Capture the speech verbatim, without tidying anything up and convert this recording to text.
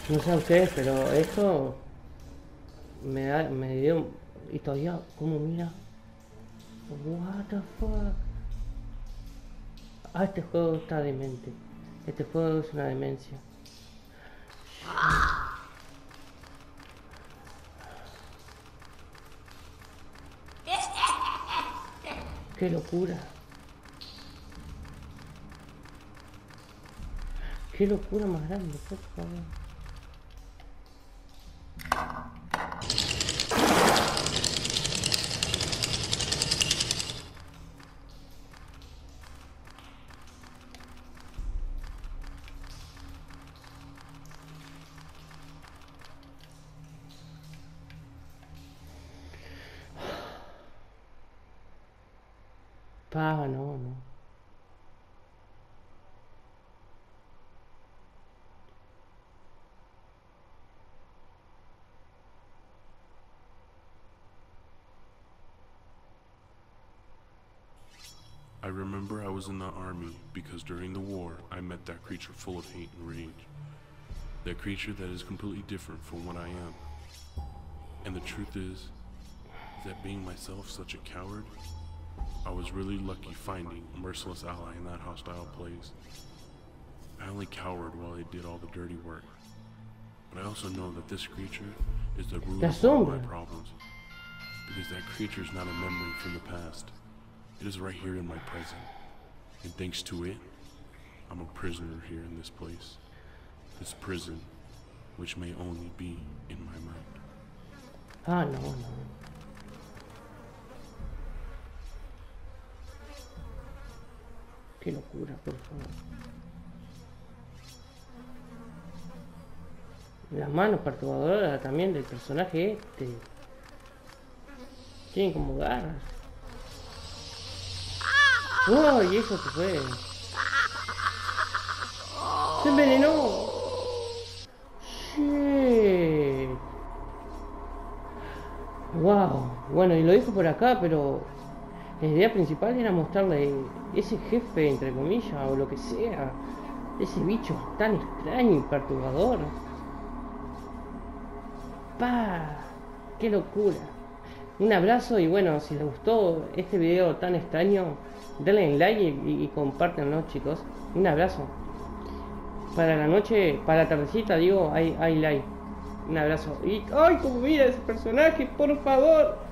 No sé a ustedes, pero esto me da, me dio... Y todavía, ¿cómo mira? What the fuck? Ah, este juego está demente. Este juego es una demencia. Qué locura. Qué locura más grande, por favor. Pa, no, no. I remember I was in the army because during the war I met that creature full of hate and rage. That creature that is completely different from what I am. And the truth is, that being myself such a coward, I was really lucky finding a merciless ally in that hostile place. I only cowered while they did all the dirty work. But I also know that this creature is the root of all my problems. Because that creature is not a memory from the past. It is right here in my present. And thanks to it, I'm a prisoner here in this place. This prison, which may only be in my mind. Ah, no, no. Qué locura, por favor. Las manos perturbadoras también del personaje este. Tienen como garras. ¡Oh! Y eso se fue. ¡Se envenenó! ¡Shit! ¡Wow! Bueno, y lo dijo por acá, pero la idea principal era mostrarle ese jefe, entre comillas, o lo que sea. Ese bicho tan extraño y perturbador. ¡Pah! ¡Qué locura! Un abrazo y bueno, si les gustó este video tan extraño, denle like y, y compártanlo, chicos. Un abrazo. Para la noche, para la tardecita, digo, hay, hay like. Un abrazo. Y, ¡ay, cómo mira ese personaje! ¡Por favor!